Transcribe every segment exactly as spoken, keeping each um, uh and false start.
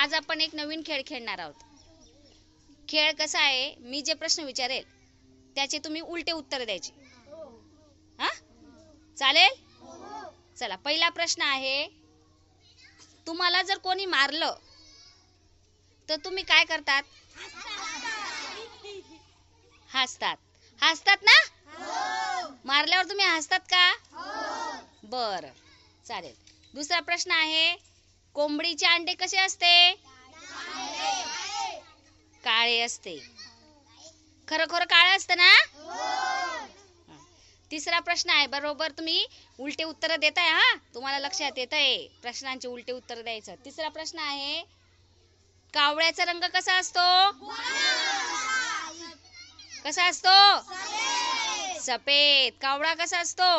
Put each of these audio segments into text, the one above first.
आज आपण एक नवीन खेळ खेळणार आहोत. खेळ कसा आहे, मी जे प्रश्न विचारेल त्याचे तुम्ही उलटे उत्तर द्यायचे. हा, चालेल? चला, पहिला प्रश्न आहे, तुम्हाला जर कोणी मारलं तर तुम्ही काय करतात? हसतात. हसतात ना? मारल्यावर तुम्ही हसतात का? बर, चालेल. दुसरा प्रश्न आहे, कोंबडीचे अंडे कसे असते? काळे असते. खरं खरं काळे असतं ना? तिसरा प्रश्न आहे, बरोबर तुम्ही उलटे उत्तर देताय. हा, तुम्हाला लक्षात येत आहे प्रश्नांचे उलटे उत्तर द्यायचं. तिसरा प्रश्न आहे, कावळ्याचा रंग कसा असतो? कसा असतो? सफेद. कावळा कसा असतो?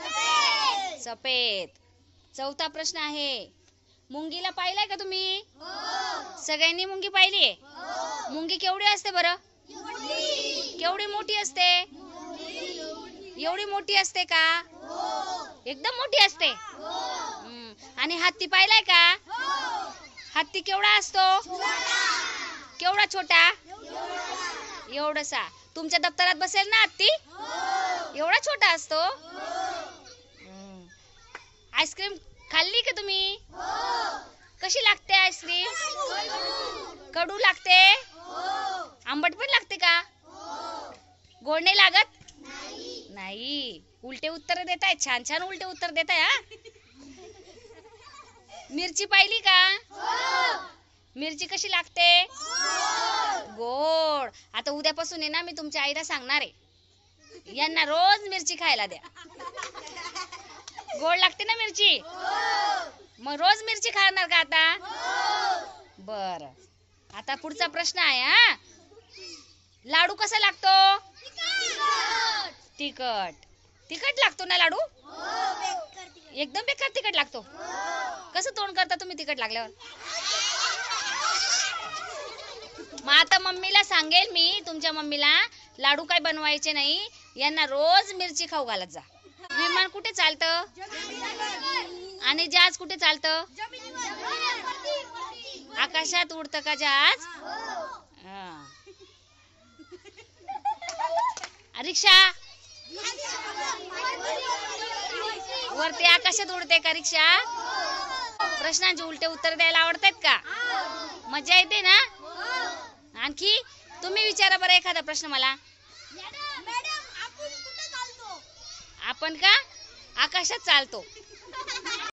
सफेद. चौथा प्रश्न आहे, मुंगीला पाहिलाय का तुम्ही? सगळ्यांनी मुंगी पाहिली? मुंगी केवढी असते बरं? केवढी मोठी असते? एवढी मोठी असते का? एकदम मोठी असते. आणि हत्ती पाहिलाय का? हत्ती केवढा असतो? केवढा छोटा? एवढसा. तुमच्या दप्तरात बसेल ना हत्ती? एवढा छोटा असतो. आईस्क्रीम खाल्ली का तुम्ही? कशी लागते आईस्क्रीम? कडू लागते? आंबट पण लागते का? गोड नाही लागत? नाही. उलटे उत्तर देताय. छान छान उलटे उत्तर देताय. हा, मिरची पाहिली का? मिरची कशी लागते? गोड. आता उद्यापासून आहे ना, मी तुमच्या आईला सांगणार आहे, यांना रोज मिरची खायला द्या. गोड लागते ना मिरची? मग रोज मिरची खाणार का आता? बर. आता पुढचा प्रश्न आहे. हा, लाडू कसा लागतो? तिखट. तिखट लागतो ना लाडू? एकदम बेकार तिखट लागतो. कसं तोंड करता तुम्ही तिखट लागल्यावर? मग आता मम्मीला सांगेल मी, तुमच्या मम्मीला, लाडू काय बनवायचे नाही, यांना रोज मिरची खाऊ घालत जा. विमान कुठे चालतं? आणि जहाज कुठे चालतं? आकाशात उडतं का जहाज? रिक्षा वरती आकाशात उडते का रिक्षा? प्रश्नांचे उलटे उत्तर द्यायला आवडतात का? मजा येते ना? आणखी तुम्ही विचारा बरं एखादा प्रश्न मला. आपण का? आकाशात चालतो.